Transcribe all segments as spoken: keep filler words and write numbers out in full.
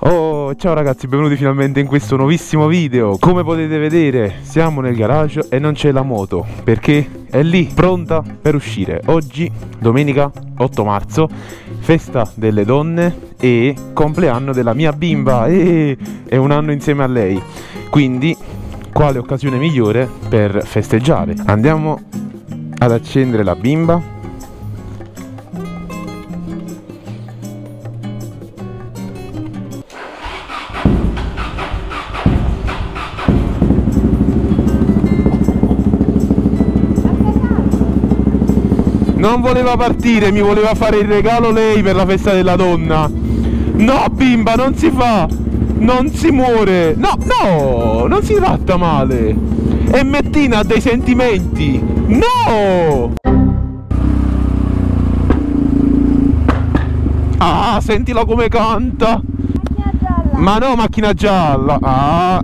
Oh, ciao ragazzi, benvenuti finalmente in questo nuovissimo video. Come potete vedere siamo nel garage e non c'è la moto perché è lì pronta per uscire. Oggi, domenica otto marzo, festa delle donne e compleanno della mia bimba, e è un anno insieme a lei. Quindi quale occasione migliore per festeggiare? Andiamo ad accendere la bimba. Non voleva partire, mi voleva fare il regalo lei per la festa della donna. No bimba, non si fa, non si muore. No, no, non si tratta male. E Mettina ha dei sentimenti. No! Ah, sentila come canta. Macchina gialla. Ma no, macchina gialla. Ah.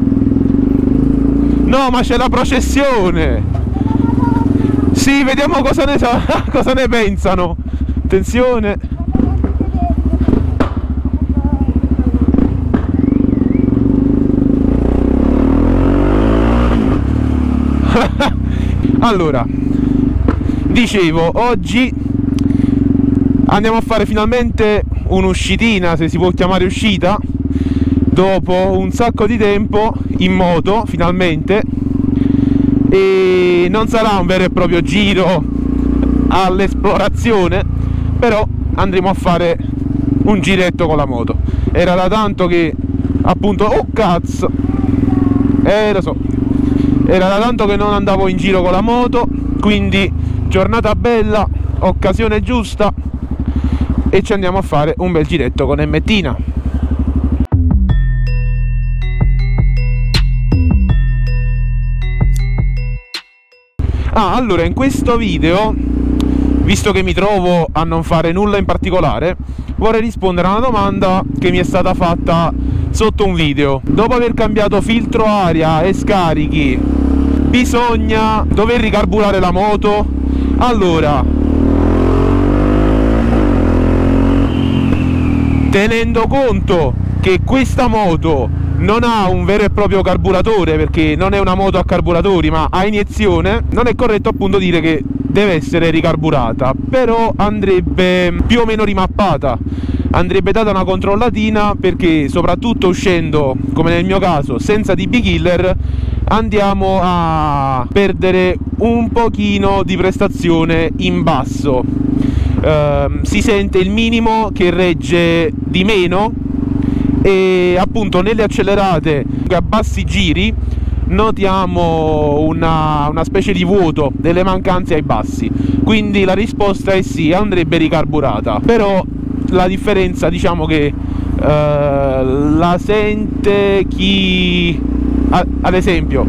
No, ma c'è la processione. Sì, vediamo cosa ne sa, cosa ne pensano. Attenzione. Allora, dicevo, oggi andiamo a fare finalmente un'uscitina, se si può chiamare uscita, dopo un sacco di tempo in moto, finalmente. E non sarà un vero e proprio giro all'esplorazione, però andremo a fare un giretto con la moto. Era da tanto che appunto, oh cazzo, eh lo so, era da tanto che non andavo in giro con la moto, quindi giornata bella, occasione giusta, e ci andiamo a fare un bel giretto con Emmettina. Ah, allora, in questo video, visto che mi trovo a non fare nulla in particolare, vorrei rispondere a una domanda che mi è stata fatta sotto un video. Dopo aver cambiato filtro aria e scarichi, bisogna dover ricarburare la moto? Allora, tenendo conto che questa moto non ha un vero e proprio carburatore, perché non è una moto a carburatori ma a iniezione, non è corretto appunto dire che deve essere ricarburata, però andrebbe più o meno rimappata, andrebbe data una controllatina, perché soprattutto uscendo, come nel mio caso, senza D B killer, andiamo a perdere un pochino di prestazione in basso. Uh, si sente il minimo che regge di meno, e appunto nelle accelerate a bassi giri notiamo una, una specie di vuoto, delle mancanze ai bassi. Quindi la risposta è sì, andrebbe ricarburata, però la differenza, diciamo che uh, la sente chi, a, ad esempio,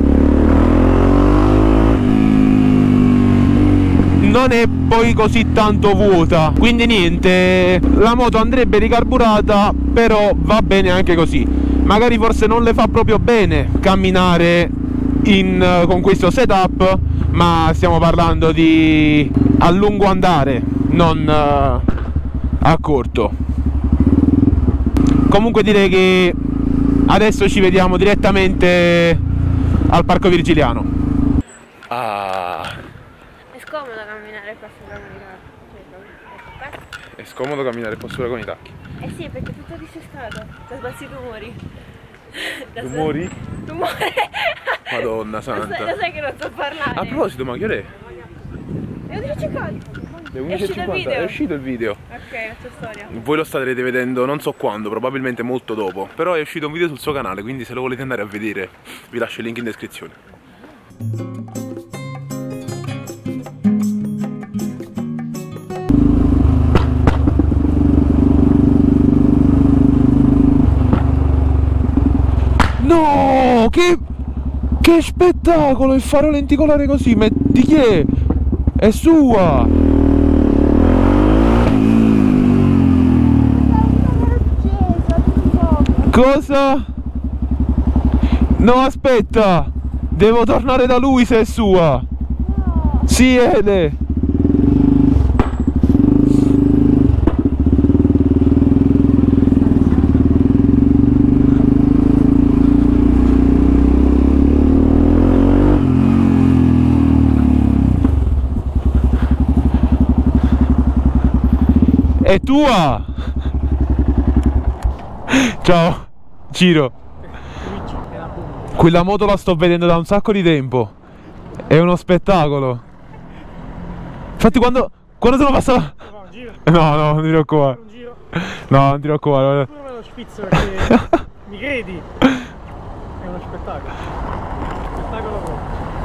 non è poi così tanto vuota, quindi niente, la moto andrebbe ricarburata, però va bene anche così. Magari forse non le fa proprio bene camminare in, con questo setup, ma stiamo parlando di a lungo andare, non uh, a corto. Comunque direi che adesso ci vediamo direttamente al Parco Virgiliano. Ah, È scomodo camminare qua sopra con i tacchi. è scomodo camminare qua sopra con i tacchi. Eh sì, perché è tutto dissestato. Da sbalzi rumori. Da Rumori? Rumore. Madonna Lo santa. sai, lo sai che non so parlare. A proposito, ma che ore è? È undici e cinquanta. Le undici e cinquanta, è uscito il video. Ok, la tua storia. Voi lo starete vedendo non so quando, probabilmente molto dopo. Però è uscito un video sul suo canale, quindi se lo volete andare a vedere vi lascio il link in descrizione. No, che, che spettacolo, il faro lenticolare così, ma di chi è? È sua! Cosa? No, aspetta, devo tornare da lui se è sua. No. Sì, Ele. È tua! Ciao, Ciro. Quella moto la sto vedendo da un sacco di tempo. È uno spettacolo. Infatti quando, quando sono passato... No, no, non ti preoccupare. No, non ti preoccupare. Tu me lo spizzo perché mi credi? È uno spettacolo. Spettacolo proprio.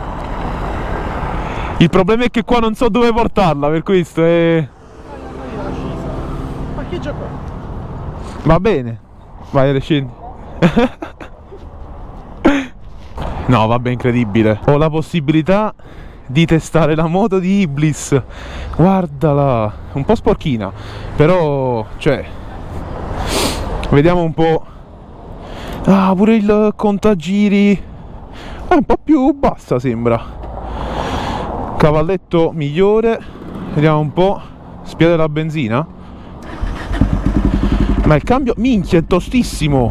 Il problema è che qua non so dove portarla, per questo è... Parcheggia qua. Va bene. Vai, scendi. No, vabbè, incredibile. Ho la possibilità di testare la moto di Iblis. Guardala. Un po' sporchina, però, cioè, vediamo un po'. Ah, pure il contagiri è un po' più bassa, sembra. Cavalletto migliore. Vediamo un po'. Spia della benzina. Ma il cambio, minchia, è tostissimo.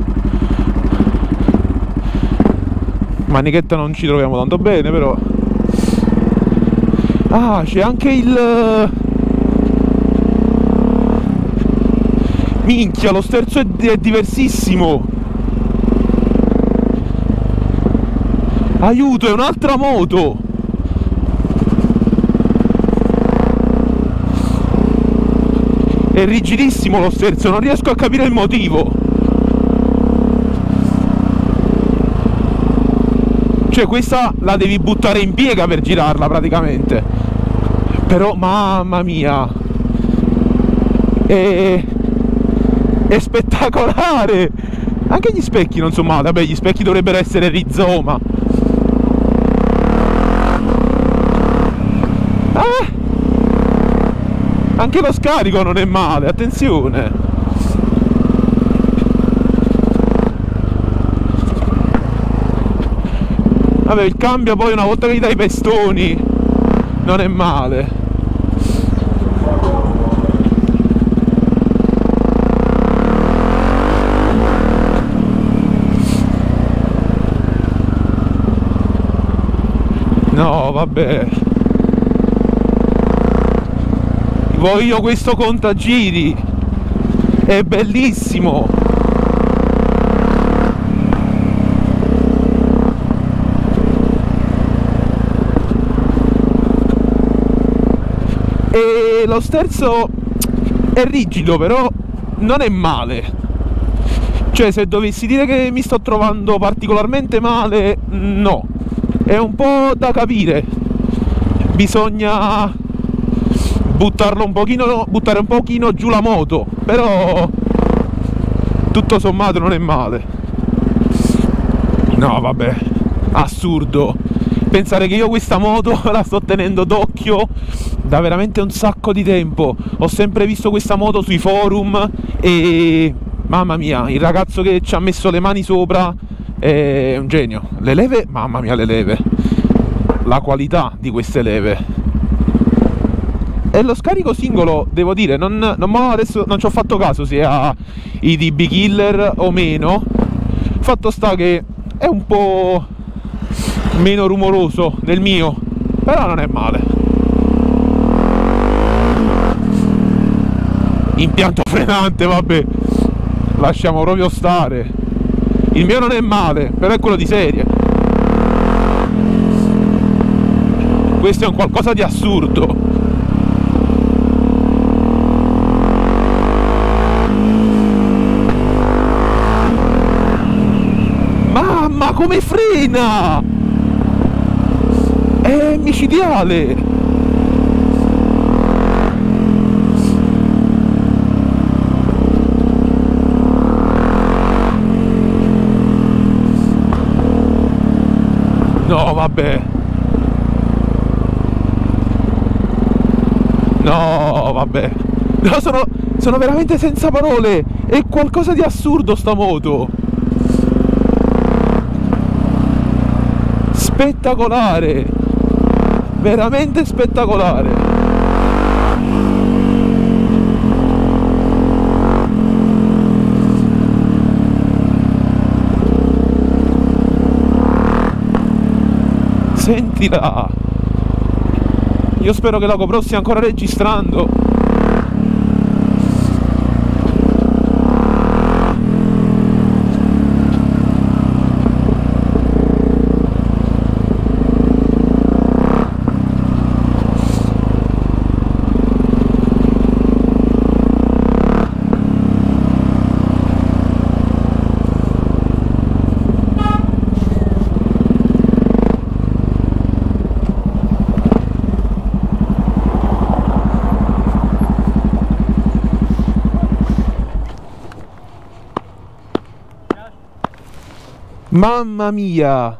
Manichetta non ci troviamo tanto bene, però. Ah, c'è anche il... Minchia, lo sterzo è, è diversissimo. Aiuto, è un'altra moto. È rigidissimo lo sterzo, non riesco a capire il motivo. Cioè questa la devi buttare in piega per girarla praticamente. Però mamma mia, è, è spettacolare. Anche gli specchi non sono male. Vabbè, gli specchi dovrebbero essere rizoma. Ah, anche lo scarico non è male, attenzione. Vabbè, il cambio poi una volta che gli dai i pestoni non è male. No, vabbè. Voglio questo contagiri. È bellissimo. E lo sterzo è rigido, però non è male. Cioè, se dovessi dire che mi sto trovando particolarmente male, no. È un po' da capire. Bisogna buttarlo un pochino, buttare un pochino giù la moto, però tutto sommato non è male. No, vabbè, assurdo. Pensare che io questa moto la sto tenendo d'occhio da veramente un sacco di tempo. Ho sempre visto questa moto sui forum e mamma mia, il ragazzo che ci ha messo le mani sopra è un genio. Le leve, mamma mia, le leve, la qualità di queste leve. E lo scarico singolo, devo dire, non, non adesso non ci ho fatto caso se ha i D B killer o meno. Fatto sta che è un po' meno rumoroso del mio, però non è male. Impianto frenante, vabbè, lasciamo proprio stare. Il mio non è male, però è quello di serie. Questo è un qualcosa di assurdo. Mamma, come frena! È micidiale! No, vabbè. No, vabbè. No, sono, sono veramente senza parole. È qualcosa di assurdo sta moto. Spettacolare. Veramente spettacolare. Sentila. Io spero che la GoPro stia ancora registrando. Mamma mia,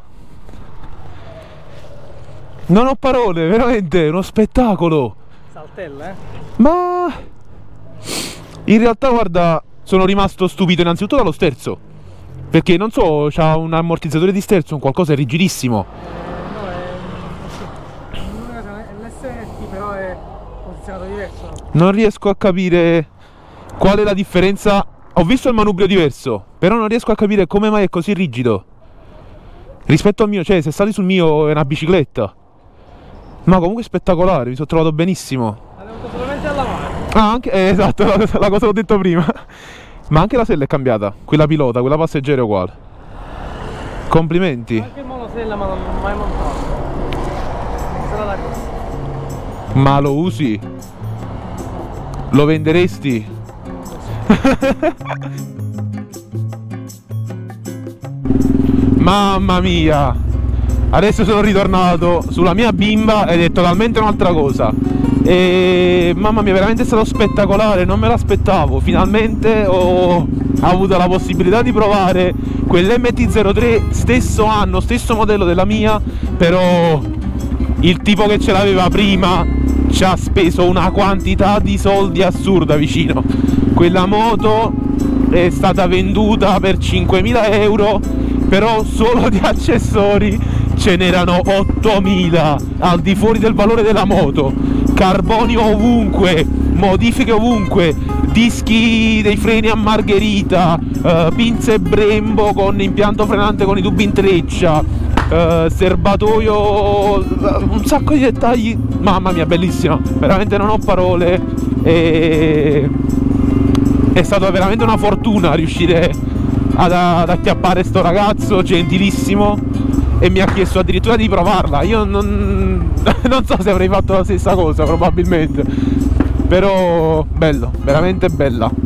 non ho parole, veramente uno spettacolo. Saltella, eh? Ma in realtà guarda, sono rimasto stupito innanzitutto dallo sterzo, perché non so, c'ha un ammortizzatore di sterzo, un qualcosa è rigidissimo. Eh, no, è l'S T, però è posizionato diverso. Non riesco a capire qual è la differenza. Ho visto il manubrio diverso, però non riesco a capire come mai è così rigido rispetto al mio. Cioè, se sali sul mio è una bicicletta. Ma comunque spettacolare, mi sono trovato benissimo. Ha dovuto solamente a lavare. Ah, anche, eh, esatto, la, la cosa che ho detto prima. Ma anche la sella è cambiata, quella pilota, quella passeggera è uguale. Complimenti. Anche il monosella, ma non l'ho mai montato. Sarà la cosa. Ma lo usi? Lo venderesti? Mamma mia, adesso sono ritornato sulla mia bimba ed è totalmente un'altra cosa. E mamma mia, veramente è stato spettacolare, non me l'aspettavo. Finalmente ho avuto la possibilità di provare quell'M T zero tre, stesso anno, stesso modello della mia, però il tipo che ce l'aveva prima ci ha speso una quantità di soldi assurda vicino. Quella moto è stata venduta per cinquemila euro, però solo di accessori ce n'erano ottomila, al di fuori del valore della moto. Carbonio ovunque, modifiche ovunque, dischi dei freni a margherita, eh, pinze Brembo con impianto frenante con i tubi in treccia, eh, serbatoio, un sacco di dettagli. Mamma mia, bellissima, veramente non ho parole. E è stata veramente una fortuna riuscire ad, ad acchiappare sto ragazzo gentilissimo, e mi ha chiesto addirittura di provarla. Io non, non so se avrei fatto la stessa cosa, probabilmente, però bello, veramente bella.